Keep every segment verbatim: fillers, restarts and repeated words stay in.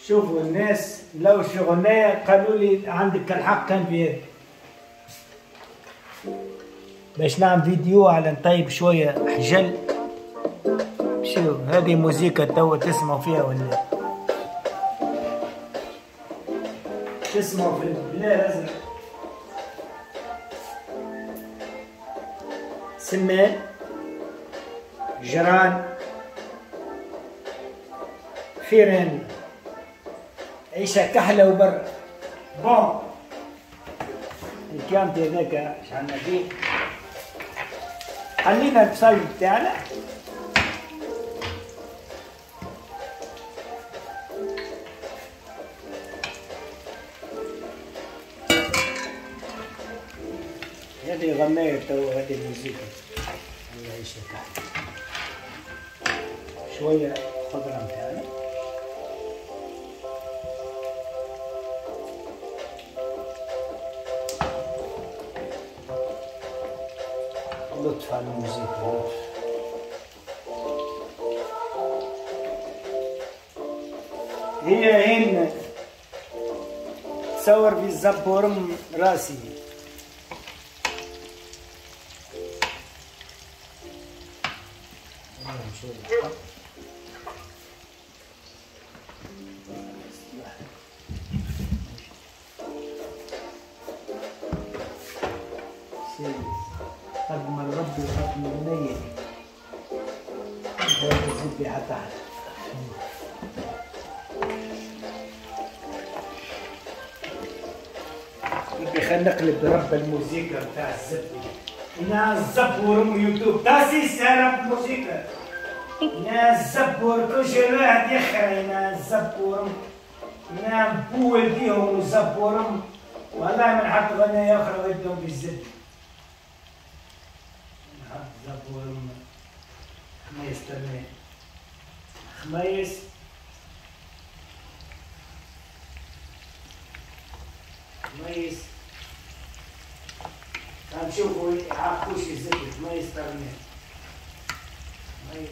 شوفوا الناس لو شغلناه قالوا لي عندك الحق كان في هذا. باش نعمل فيديو على نطيب شوية حجل. شوف هذه موسيقى توا تسمعوا فيها ولا تسمعوا في البلاد الأزرق. سمان جران فيران عيشة كحلة وبر. بون الكامت هذاك اش عندنا فيه. خلينا البصل بتاعنا هذه غناية تو هذه الموسيقى. الله عيشة كحلة شوية خضرة بتاعنا لطف على الموسيقى. هي هنا تصور في الزبورم راسي. قد ما الرب وقد ما النية هذا الزبي حتى يبي خلينا نقلب برب الموسيقى بتاع الزبي. انا الزبور ام يوتيوب تاسيس يا رب موسيقى. انا الزبور كل شيء الواحد يخرى. انا الزبور انا بول فيهم الزبور والله من حق غنى يخرى ودهم بالزبي. زبور خميس تمام خميس خميس هنشوفوا يعرفوش الزبد. خميس تمام خميس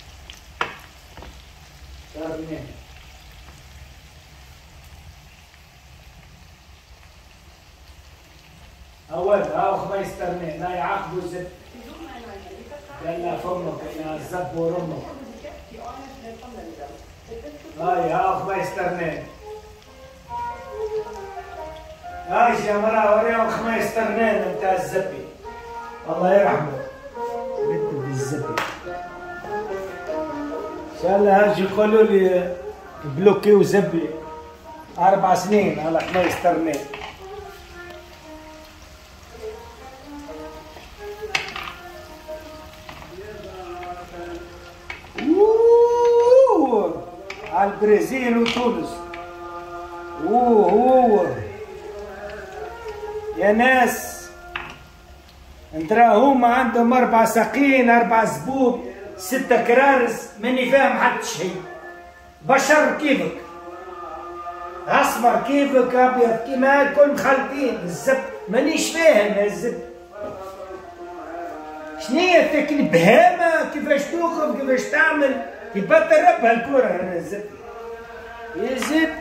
تمام. أول هاو خميس تمام لا يعاقبوا الزبد. يلا فمك يا الزبور امك. هاي ها خميس ترنين. هاي يا مرا وريهم خميس ترنين نتاع الزبي. الله يرحمه. بنته بالزبي. ان شاء الله هاجي يقولوا لي بلوكيو زبي اربع سنين على خميس ترنين. على البرازيل وتونس. اوه اوه يا ناس انترا هما عندهم اربع ساقين اربع زبوب ستة كرارس. ماني فاهم حتى شيء. بشر كيفك اسمر كيفك ابيض كيما الكل مخلطين. الزبد مانيش فاهم يا الزبد شنيا تاكل بهامة كيفاش توقف كيفاش تعمل. يبطل ربها الكورة أنا الزبد يا زبد.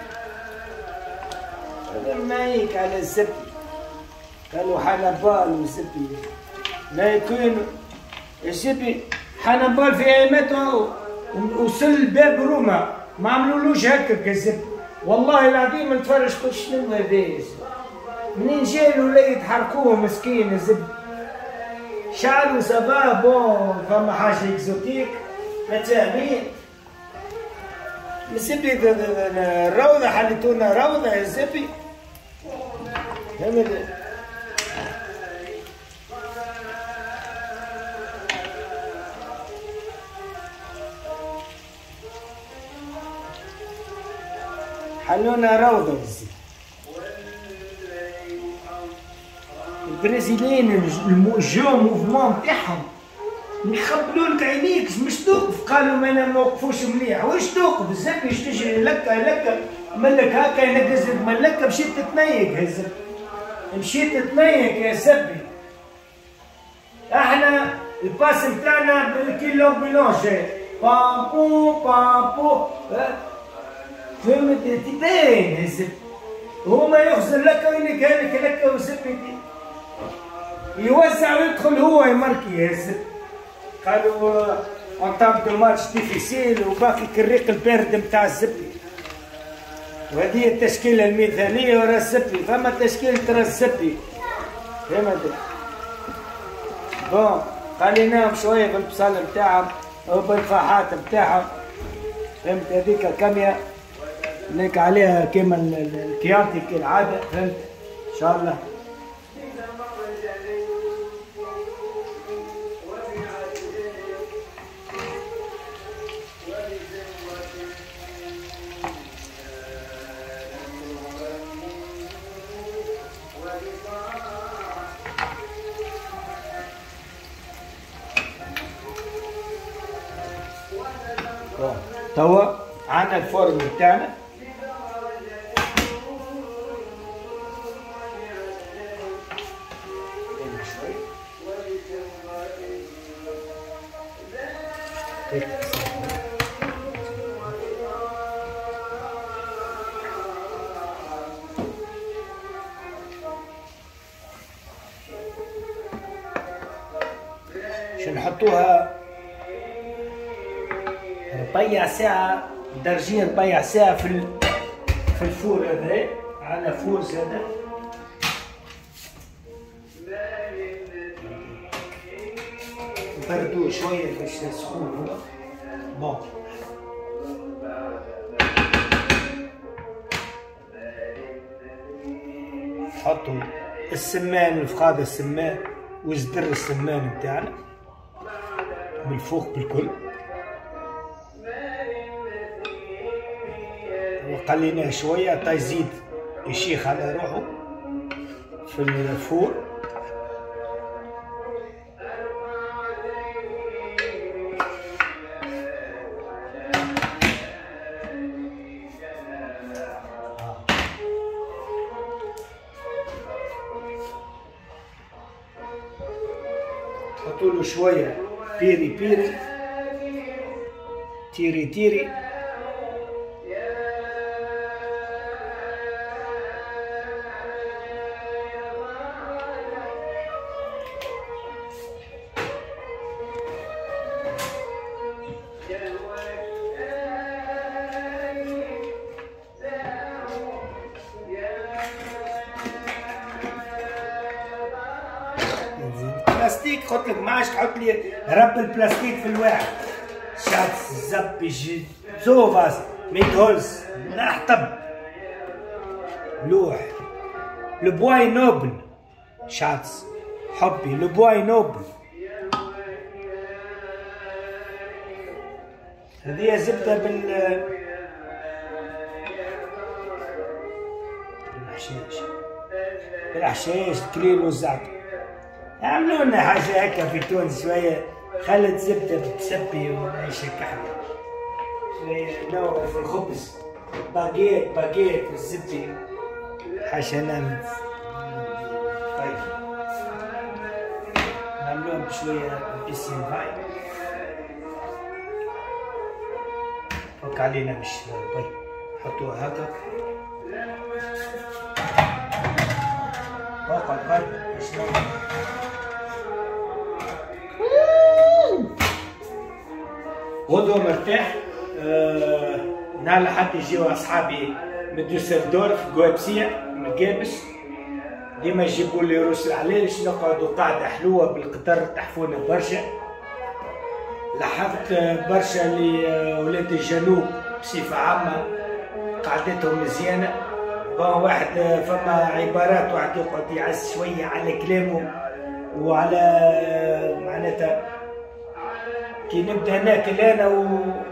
هذا نايك على الزبد. قالوا حنبال والزبي ما يكون الزبي حنبال في أيامته وصل باب روما ما عملولوش هكاك الزبد. والله العظيم نتفرج قلت شنو هذا منين جاي ولا يتحركوه مسكين الزبد. شعروا سافا بون فما حاجة اكزوتيك متفاهمين. الزبي الروضة حليتونا روضة يا الزبي. فهمت؟ حلونا روضة الزبي. البرازيليين الجو موفمون تاعهم يخبلوا لك عينيك مش توقف. قالوا ما انا ما وقفوش مليح. واش توقف الزبي اش تجري لكا لكا ملك هكا ينقز لك ملكه. مشيت تتنيك يا زبي مشيت تتنيك يا زبي. احنا الباس نتاعنا بالكيلو بيلونجي بامبو بامبو فهمت؟ تبين الزبده هو ما يخزن لك وينك لك لك وزبده يوزع ويدخل هو يمركي يا الزبده. قالوا اون تاب دو ماتش ديفيسيل وباقي كالريق البارد نتاع الزبده. وهذه التشكيله المثاليه ورا الزبده، فما تشكيله ترى الزبده فهمت؟ بون خليناهم شويه بالبصل نتاعهم وبالفاحات نتاعهم فهمت؟ هذيك الكامية لك عليها كيما الكيانتي كالعاده فهمت؟ ان شاء الله. توا عندنا الفرن بتاعنا شو نحطوها ربيع ساعة درجين، ربيع ساعة في في الفور هذا على فور زادا. نبردوه شوية باش سخون هو. بون نحطو السمان الفخاذ السمان وزدر السمان نتاعنا بالفوق بالكل، وقليناه شويه حتى يزيد يشيخ على روحه في الفور. حطوله شويه بيري بيري تيري تيري بلاستيك. قلت لك ما عادش تحط لي رب البلاستيك في الواحد. شاتس زب يجي زوفاس ميتهولز نحطب لوح لبواي نوبل شاتس حبي لبواي نوبل. هذه زبدة بال بالحشيش بالحشيش كليل وزعته. عملوا لنا حاجة هكا في تونس شوية، خلت زبدة بتسبي ونعيش هكا حلوة شوية نوع في الخبز باجيت باجيت والزبدة حاجة نعمل. طيب نعملوها بشوية بيسين فاي فك علينا مش طيب حطوها هكا فوق القلب شنو غدوة مرتاح. أه نهار لحد يجيو أصحابي من دوسلدورف جوابسية من جابس ديما يجيبوا لي روس العليش نقعدوا قاعدة حلوة بالقطر تحفونا برشا. لاحظت برشا لولاد الجنوب بصفة عامة قعدتهم مزيانة. واحد فما عبارات واحد يقعد يعز شوية على كلامه وعلى معناتها كي نبدا ناكل انا و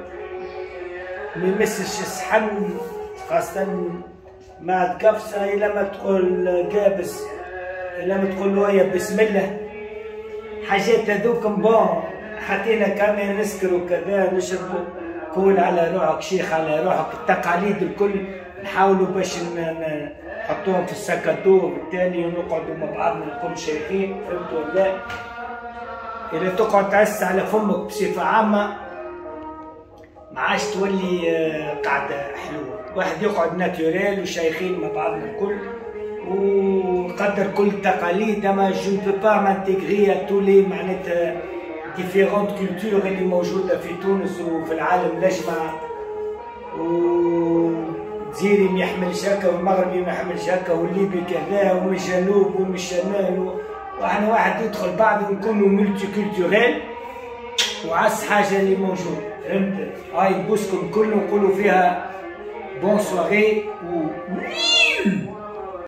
ميمسش الصحن خاصة مع الكبسة إلا ما تقول قابس إلا ما تقول ويا بسم الله حاجات هذوك بون حطينا كامل نسكر وكذا نشربوا كول على روحك شيخ على روحك. التقاليد الكل نحاولوا باش نحطوهم في السكاتو وبالتالي نقعدوا مع بعضنا نكون شايخين فهمتوا ولا؟ إذا تقعد تعس على فمك بصفة عامة ما عادش تولي قاعدة حلوة. واحد يقعد ناتوريل وشايخين مع بعضنا الكل وقدر كل التقاليد. اما جو نبو با مانتيغري تو لي معناتها ديفيرونت كولتور اللي موجوده في تونس وفي العالم الاجمع، والجزيري ما يحملش هكا والمغربي ما يحملش هكا والليبي كذا ومن الجنوب ومن الشمال، واحنا واحد يدخل بعض ونكونوا ملتي كولتوريل وعس حاجه اللي موجود. فهمت؟ هاي نبوسكم كل نقولوا فيها بون سواري و